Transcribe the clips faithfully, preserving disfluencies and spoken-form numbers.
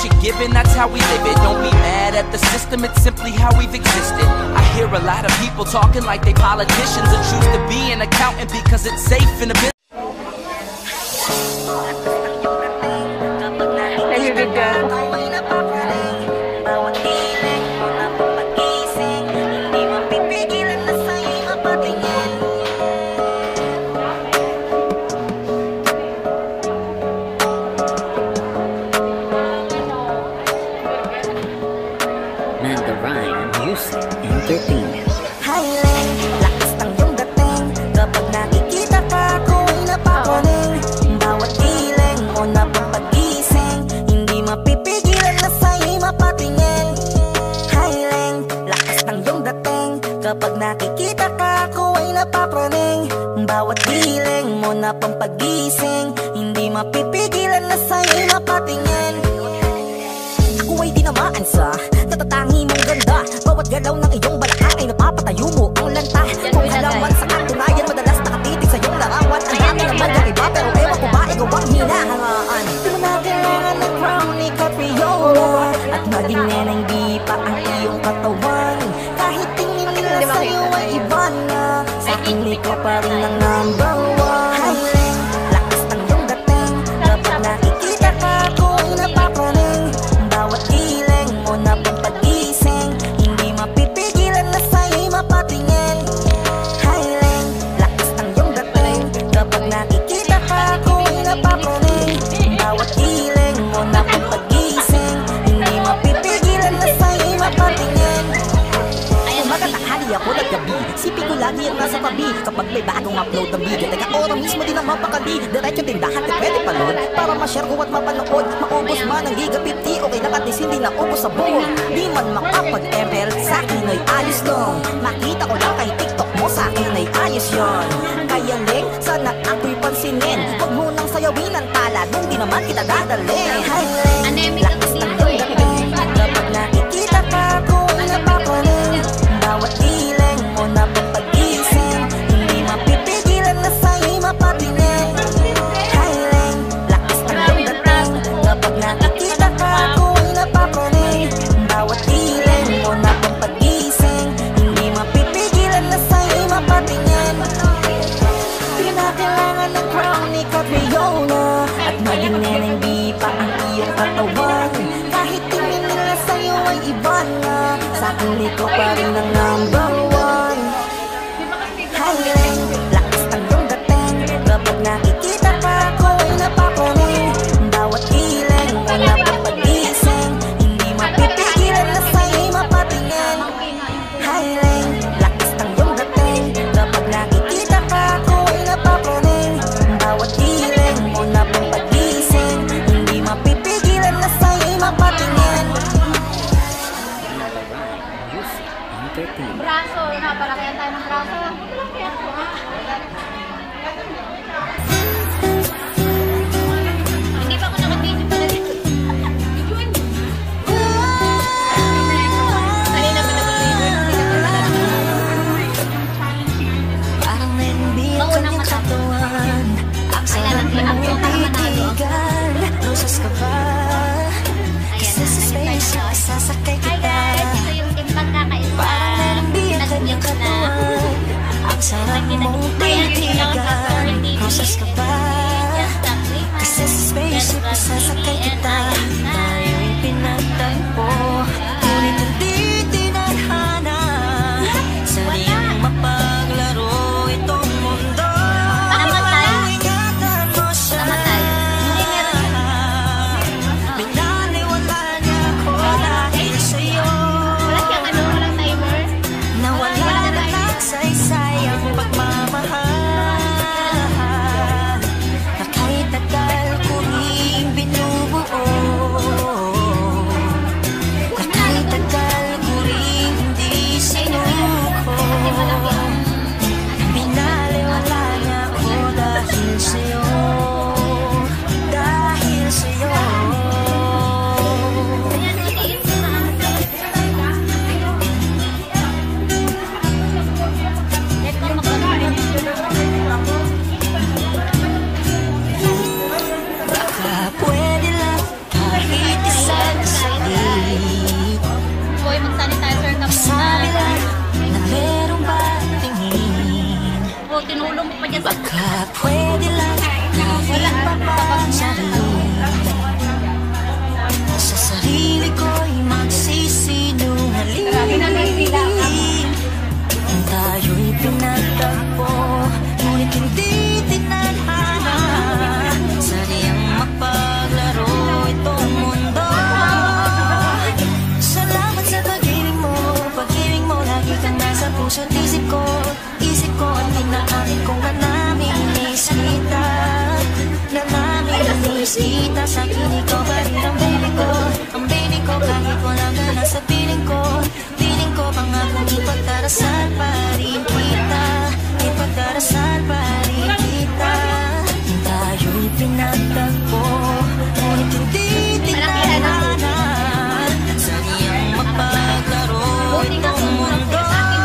shit given, that's how we live it. Don't be mad at the system, it's simply how we've existed. I hear a lot of people talking like they politicians and choose to be an accountant because it's safe in the business. Entertainment. Highland, lakas ng iyong dating. Kapag nakikita ka, ako'y napapaling. Bawat iling mo na papagising, hindi mapipigilan na sa'yo'y mapatingin. Highland, lakas ng iyong dating. Kapag nakikita ka, ako'y napapaling. Bawat iling mo na pampagising, hindi mapipigilan na sa'yo'y mapatingin. Ako'y tinamaan sa tatatangi mong ganda. Bawat galaw ng iyong balakang ay napapatayo mo ang lanta. Kung halaman sa katunayan, madalas nakatitig sa iyong larawan. Ang dami naman yung iba, pero ewan ko ba ikaw ang hinahangaan. Di mo na kailangan ng crown ni Capriola, at maging neneng di pa ang iyong katawan. Kahit tingin nila sa'yo ay iba na, sa aking ikaw pa rin ang number one. Highland, lakas ng iyong dating. Kapag nakikita ka, ako'y napapaling. Bawat iling mo na pampagising, hindi mapipigilan na sa'yo'y mapatingin. Highland, lakas ng iyong dating. Kapag nakikita ka, ako'y napapaling. Bawat iling mo na pampagising, hindi mapipigilan na sa'yo'y mapatingin. Magataghali ako ng gabi, sipin ko lagi ang nasa tabi. Kapag may bagong upload ng video, teka oras mismo din ang mapakali. Diretso tindahan at pwede palod, para ma-share ko at mapanood. Maubos man ang giga fifty, okay lang at least hindi na ubos sa buong. Di man makapag-M L, sa'kin ay ayos lang. Makita ko lang kay TikTok mo, sa'kin ay ayos yon. Kaya Leng, sana ako'y pansinin. Huwag mo nang sayawin ang tala, nung di naman kita dadalhin. Highland, lakas ng iyong dating. Kapag nakikita ka, ako'y napapaling. Bawat iling mo na pampagising, hindi mapipigilan na sa'yo'y mapatingin. Highland, lakas ng iyong dating. Kapag nakikita ka, ako'y napapaling. Bawat iling mo na pampagising, hindi mapipigilan na sa'yo'y mapatingin. Di na kailangan ng crown ni Capriola, at maging neneng di pa ang iyong katawan. Kahit tingin nila sa'yo ay iba na, sa'kin ikaw pa rin ang number one. Highland, lakas ng iyong dating. Kapag nakikita ka, ako'y napapaling. Bawat iling mo na pampagising, hindi mapipigilan na sa'yo'y mapatingin. Highland, lakas ng iyong dating. Kapag nakikita ka, ako'y napapaling. Bawat iling mo na pampagising, hindi mapipigilan na sa'yo'y mapatingin. Braso, napalakyan tayo ng braso. Hindi pa ako nakabidyo pala dito. Kanina pa nakabidyo. Parang naimbit ang iyong katawan. Ang sarap mong titigan. Rosas ka ba? Kasi sa spaceship isasakay kita. Ito yung team pagkakaisa. Parang naimbit ang iyong katawan. ko, tinulong mo pa dyan sa... Baka pwede lang kahit papasarili sa sarili ko'y magsisinungaling. Tayo'y pinagtagpo, ngunit hindi tinadhana. Sadyang mapaglaro itong mundo. Salamat sa pag-ibig mo, pag-ibig mo lagi kang nasa puso't isip ko. Isip ko at pinaamin kong na namin miss kita, na namin miss kita. Sa akin ikaw pa rin ang baby ko, ang baby ko kahit wala ka na sa piling ko. Piling ko pangakong ipagdarasal pa rin kita, ipagdarasal pa rin kita. Tayo'y pinagtagpo, ngunit hindi tinadhana. Sadyang mapaglaro itong mundo.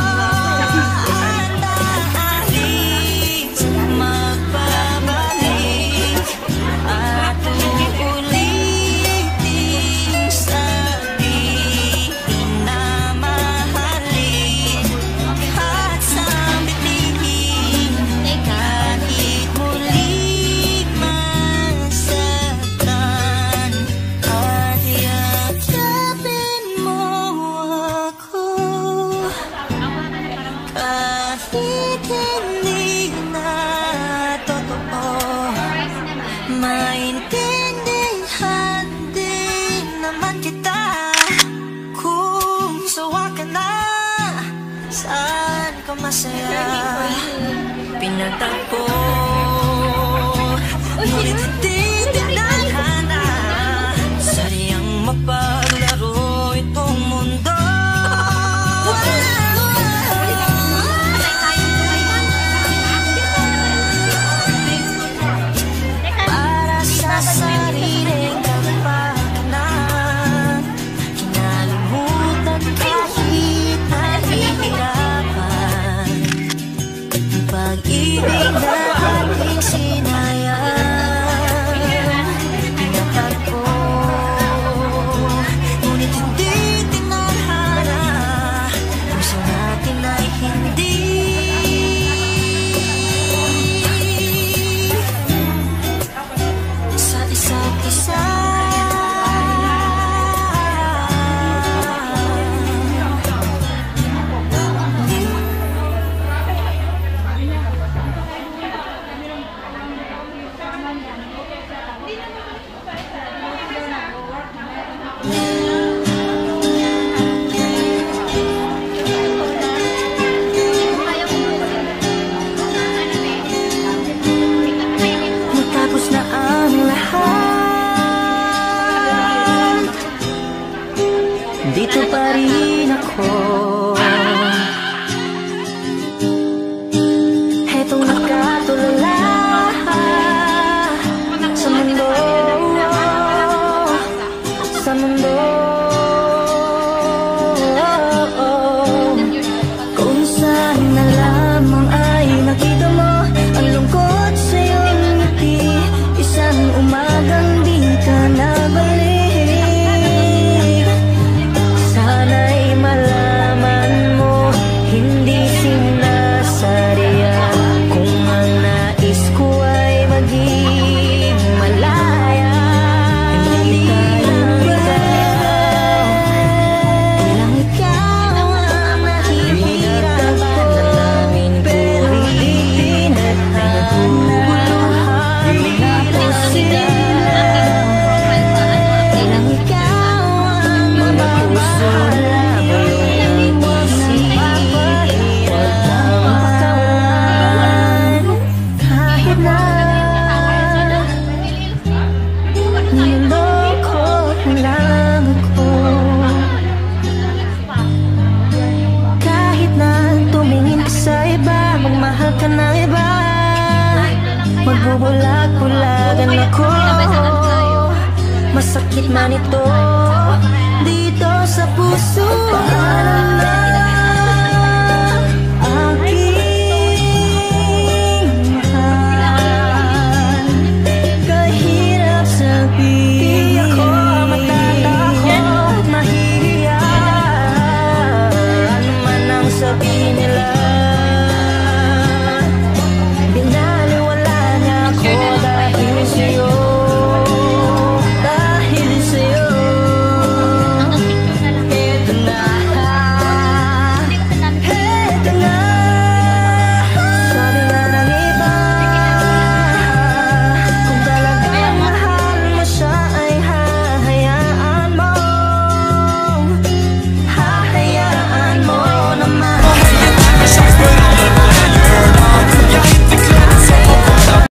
Masaya, pinagtagpo, ngunit hindi tinadhana. Sadyang mapaglaro itong mundo. Para sa sariling kapakanan, kinalimutan kahit nahihirapan. Pag-ibig na ating sinayang, pinatagpo, ngunit hindi tinadhana. Puso natin ay hindi sa isa't isa. Matapos na ang lahat, dito pa rin ako. Hetong nakatulala sa mundo, sa mundo. Kung saan na lamang ay nakita mo ang lungkot sa iyong ngiti, isang umagang di ka nabalik. Sana'y malaman mo, hindi sinasadya. Kung ang nais ko ay maging malaya, hindi lang ikaw, lang ikaw ang nahihirapan namin. Pero di tinadhana, tapos sila. Lang ikaw ang mga puso na bulong magsihirap ang pagkawalan. Kahit na niloloko lang ako, kahit na tumingin ka sa iba, magmahal ka ng iba, magbubulag-bulagan ako. Masakit man ito dito sa puso. Alam na